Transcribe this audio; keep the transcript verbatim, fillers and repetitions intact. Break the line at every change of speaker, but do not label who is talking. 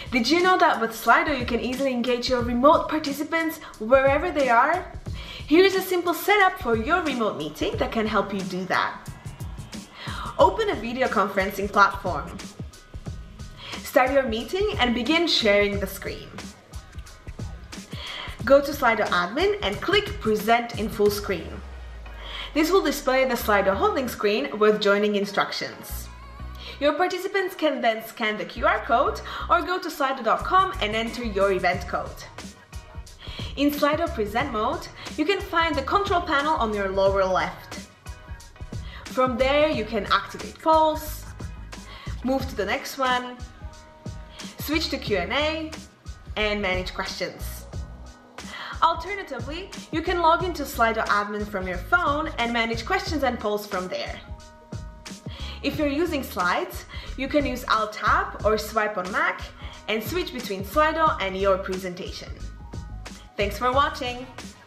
Did you know that with Slido you can easily engage your remote participants wherever they are? Here's a simple setup for your remote meeting that can help you do that. Open a video conferencing platform. Start your meeting and begin sharing the screen. Go to Slido Admin and click Present in Full Screen. This will display the Slido holding screen with joining instructions. Your participants can then scan the Q R code or go to slido dot com and enter your event code. In Slido Present mode, you can find the control panel on your lower left. From there, you can activate polls, move to the next one, switch to Q and A, and manage questions. Alternatively, you can log into Slido Admin from your phone and manage questions and polls from there. If you're using slides, you can use Alt-Tab or swipe on Mac and switch between Slido and your presentation. Thanks for watching!